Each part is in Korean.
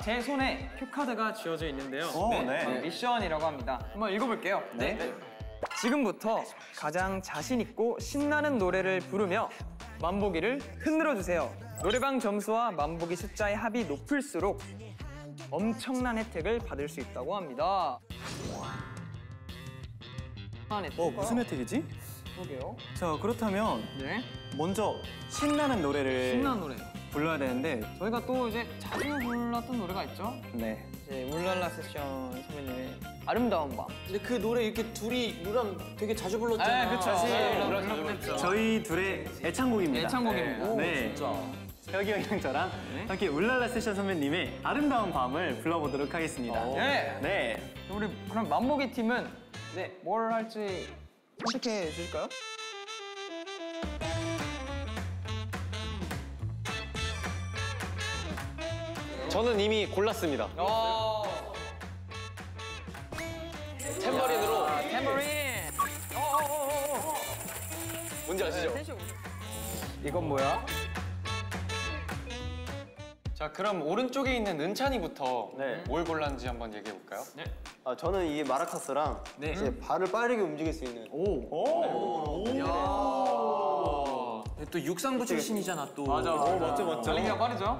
제 손에 큐카드가 쥐어져 있는데요. 네. 미션이라고 합니다. 한번 읽어볼게요. 네. 지금부터 가장 자신 있고 신나는 노래를 부르며 만보기를 흔들어 주세요. 노래방 점수와 만보기 숫자의 합이 높을수록 엄청난 혜택을 받을 수 있다고 합니다. 무슨 혜택이지? 그러게요. 자, 그렇다면 네. 먼저 신나는 노래를 신나는 노래. 불러야 되는데 저희가 또 이제 자주 불렀던 노래가 있죠. 네. 이제 울랄라 세션 선배님의 아름다운 밤. 근데 그 노래 이렇게 둘이 우리랑 되게 자주 불렀잖아. 그쵸. 저희 둘의 애창곡입니다. 애창곡입니다. 네. 진짜. 혁이 형이랑 저랑 함께 울랄라 세션 선배님의 아름다운 밤을 불러보도록 하겠습니다. 네. 네. 우리 그럼 만보기 팀은 뭘 할지 선택해 주실까요? 저는 이미 골랐습니다. 탬버린으로. 탬버린. 뭔지 아시죠? 이건 뭐야? 자, 그럼 오른쪽에 있는 은찬이부터 네. 뭘 골랐는지 한번 얘기해 볼까요? 네. 저는 이게 마라카스랑 이제 발을 빠르게 움직일 수 있는 또 육상부 출신이잖아 또. 맞아. 멋져. 달리기가 빠르죠?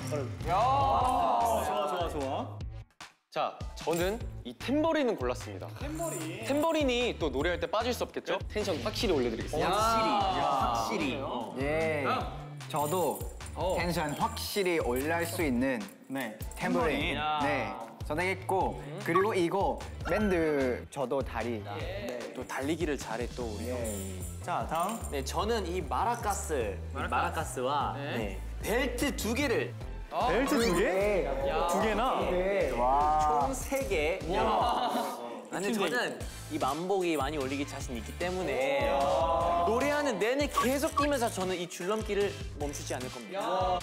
좋아. 자, 저는 이 탬버린은 골랐습니다. 탬버린이 또 노래할 때 빠질 수 없겠죠? 텐션 확실히 올려드리겠습니다. 확실히. 예. 저도 텐션 확실히 올릴 수 있는 탬버린. 네. 선택했고 그리고 이거 밴드 저도 다리. 또 달리기를 잘해 또 우리. 자, 다음. 네, 저는 이 마라카스와 벨트 2개를 벨트 2개? 2개나? 총 3개. 아니 저는 이 만보기 많이 올리기 자신 있기 때문에 노래하는 내내 계속 뛰면서 저는 이 줄넘기를 멈추지 않을 겁니다.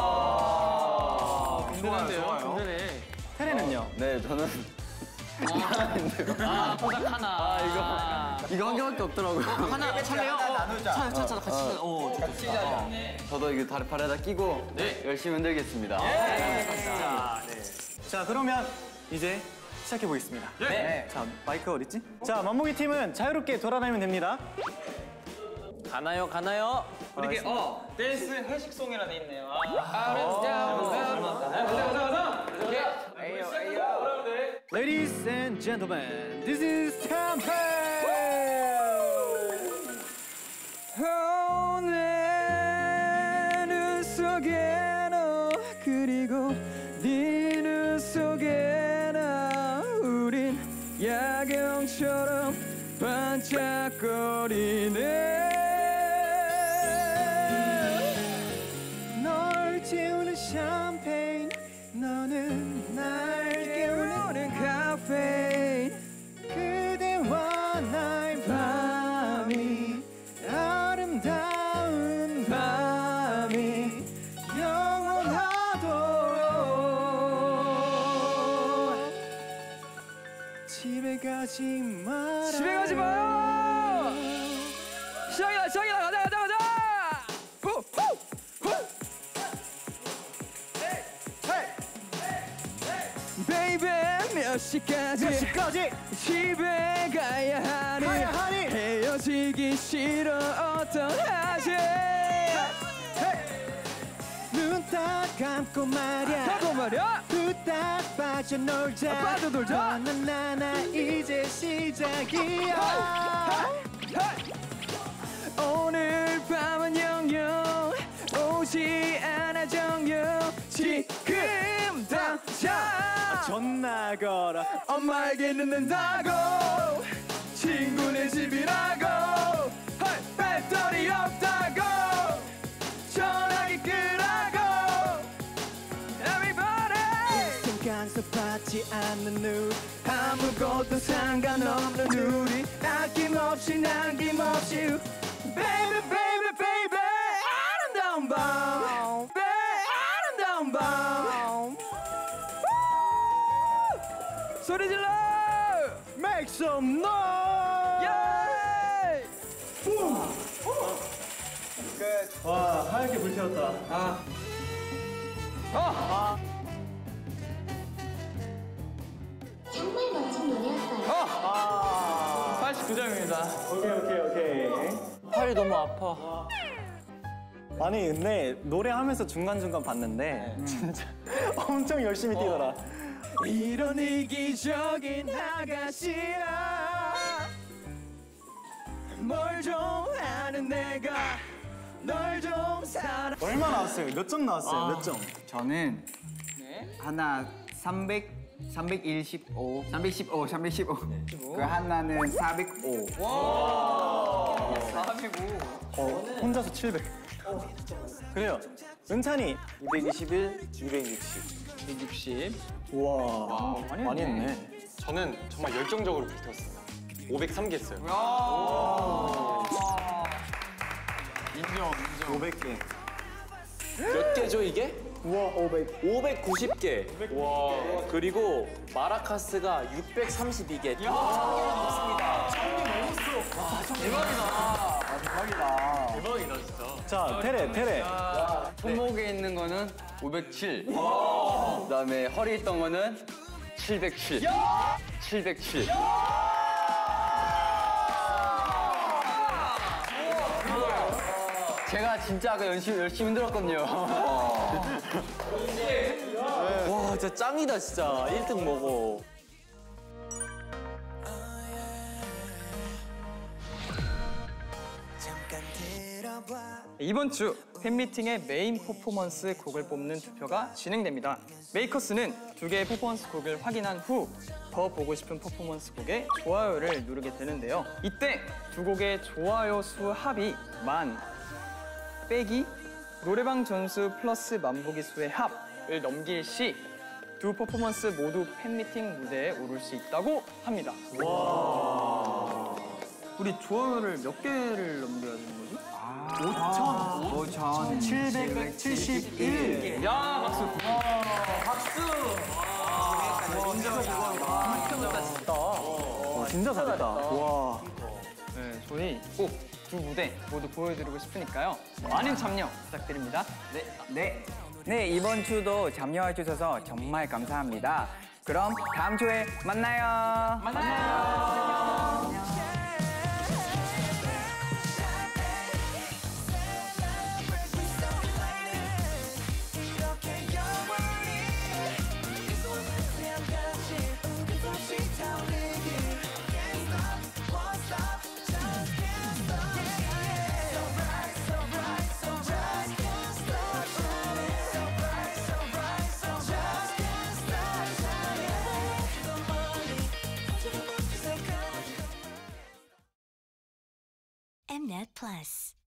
든든한데요? 든든해. 테레는요? 네, 저는 고작 하나. 이거 한 개밖에 없더라고요. 하나 찰래요? 차 같이 차. 저도 이거 다리 발에다 끼고 열심히 흔들겠습니다. 자, 그러면 이제 시작해 보겠습니다. 네. 자, 마이크 어딨지? 자, 만보기 팀은 자유롭게 돌아다니면 됩니다. 가나요? 우리 댄스 회식송이라 돼 있네요. Ladies and gentlemen, this is Temple! 내 눈 속에 너 그리고 네 눈 속에 나 우린 야경처럼 반짝거리네 널 채우는 샴페인 너는 날 깨우는 카페인 그대와 나의 밤이 아름다운 밤이 영원하도록 집에 가지 마라 집에 가지 마 시작이다 가자 베이베 몇 시까지 집에 가야 하니 헤어지기 싫어 어떡하지 눈 딱 감고 말야 후딱 빠져놀자 나나 이제 시작이야 오늘 밤은 영영 오지 않아 정녕 지금 당장 전화 걸어 엄마에게 늦는다고 친구네 집이라고 배터리 없다고 전화기 끄라고 Everybody 신경 써받지 않는 눈 아무것도 상관없는 우리 아낌없이 남김없이 Baby baby baby 아름다운 밤 아름다운 밤 소리 질러 Make some noise 와 하얗게 불태웠다 감사합니다. 오케이. 팔이 너무 아파. 아니 근데 노래하면서 중간중간 봤는데 진짜 엄청 열심히 뛰더라. 이런 이기적인 아가씨야 뭘 좀 아는 내가 널 좀 사랑 얼마 나왔어요? 몇 점 나왔어요? 몇 점? 저는 하나 315. 그 하나는 405. 혼자서 700. 그래요. 은찬이 221, 260. 160 우와 많이 했네. 저는 정말 열정적으로 비켰습니다. 503개 했어요. 500개. 몇 개죠 이게? 우와 500. 590개. 와. 그리고 마라카스가 632개. 자 테레. 손목에 있는 거는 507. 그다음에 허리 있던 거는 707. 707. 제가 진짜 아까 열심히 흔들었거든요. 와 진짜 짱이다 진짜. 1등 먹어. 이번 주 팬미팅의 메인 퍼포먼스 곡을 뽑는 투표가 진행됩니다. 메이커스는 두 개의 퍼포먼스 곡을 확인한 후 더 보고 싶은 퍼포먼스 곡에 좋아요를 누르게 되는데요. 이때 두 곡의 좋아요 수 합이 만 빼기 노래방 전수 플러스 만보기 수의 합을 넘길 시 두 퍼포먼스 모두 팬미팅 무대에 오를 수 있다고 합니다. 우리 좋아요를 몇 개를 넘겨야 되는 거지? 5,771. 야 박수! 진짜 잘했다. 와. 네, 저희 꼭 두 무대 모두 보여드리고 싶으니까요. 많은 참여 부탁드립니다. 네, 이번 주도 참여해 주셔서 정말 감사합니다. 그럼 다음 주에 만나요. Mnet Plus.